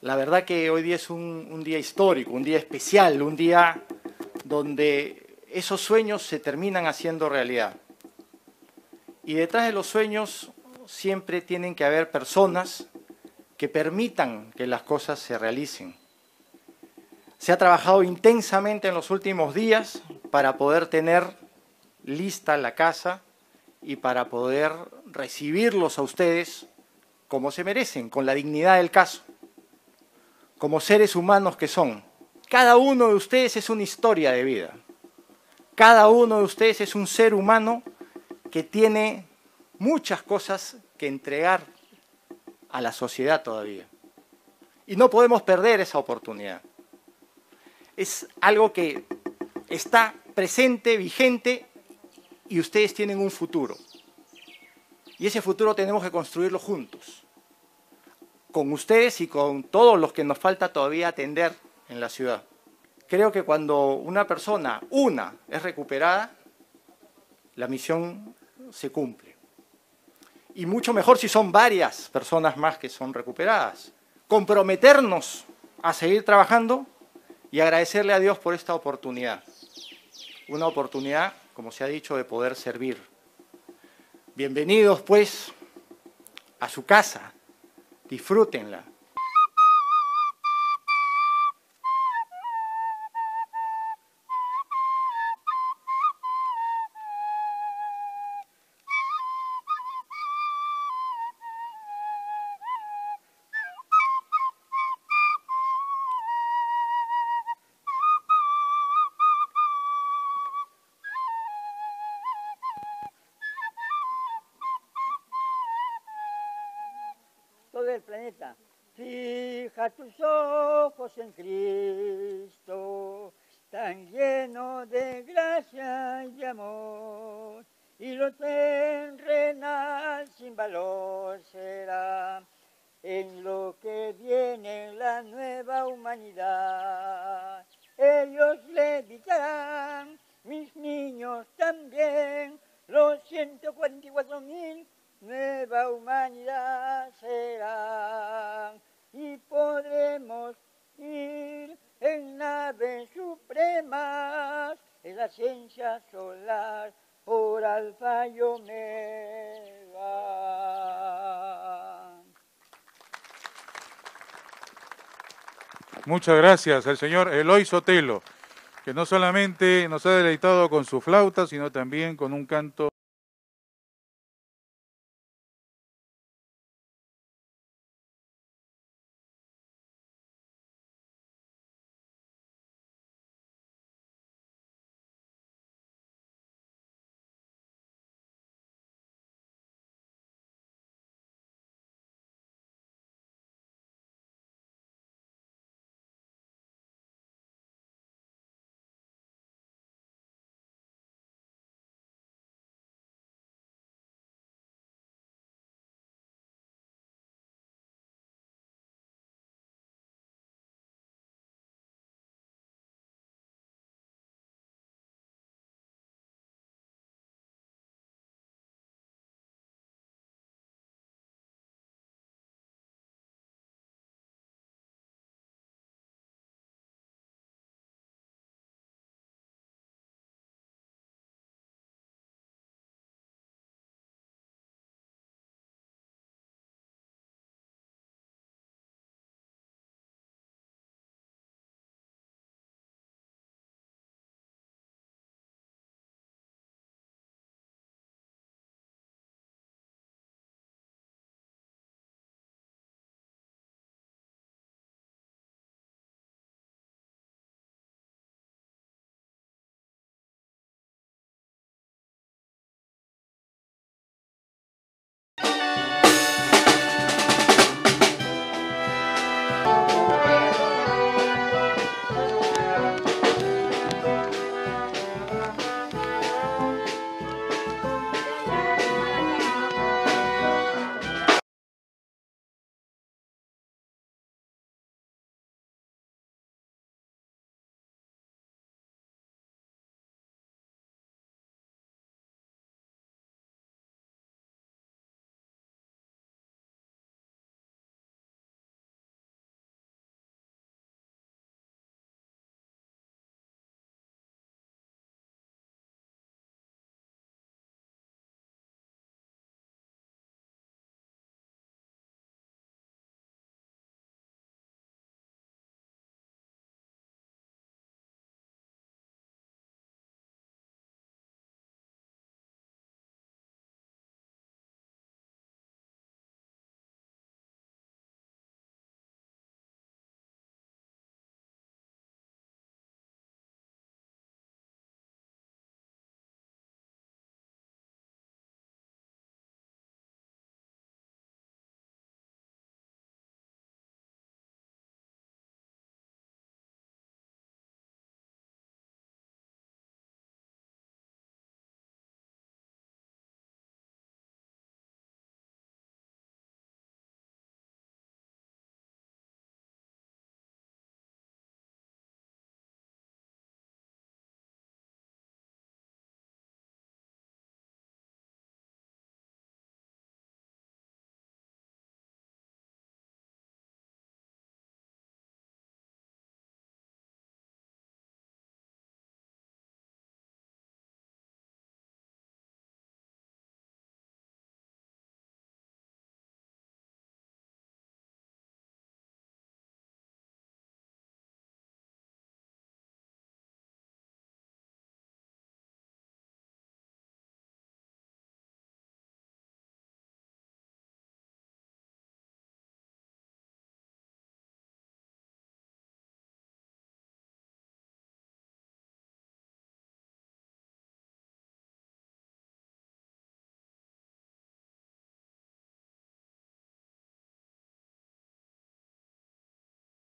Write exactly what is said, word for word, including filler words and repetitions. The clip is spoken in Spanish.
La verdad que hoy día es un, un día histórico, un día especial, un día donde esos sueños se terminan haciendo realidad. Y detrás de los sueños siempre tienen que haber personas que permitan que las cosas se realicen. Se ha trabajado intensamente en los últimos días para poder tener lista la casa y para poder recibirlos a ustedes como se merecen, con la dignidad del caso, como seres humanos que son. Cada uno de ustedes es una historia de vida. Cada uno de ustedes es un ser humano que tiene muchas cosas que entregar a la sociedad todavía. Y no podemos perder esa oportunidad. Es algo que está presente, vigente, y ustedes tienen un futuro. Y ese futuro tenemos que construirlo juntos, con ustedes y con todos los que nos falta todavía atender en la ciudad. Creo que cuando una persona, una, es recuperada, la misión se cumple. Y mucho mejor si son varias personas más que son recuperadas. Comprometernos a seguir trabajando y agradecerle a Dios por esta oportunidad. Una oportunidad, como se ha dicho, de poder servir. Bienvenidos, pues, a su casa. Disfrútenla. Todo el planeta. Fija tus ojos en Cristo, tan lleno de gracia y de amor, y lo terrenal sin valor será en lo que viene la nueva humanidad. Ellos le dictarán, mis niños también, los ciento cuarenta y cuatro mil, nueva humanidad será, y podremos ir en naves supremas, en la ciencia solar, por Alfa y Omega. Muchas gracias al señor Eloy Sotelo, que no solamente nos ha deleitado con su flauta, sino también con un canto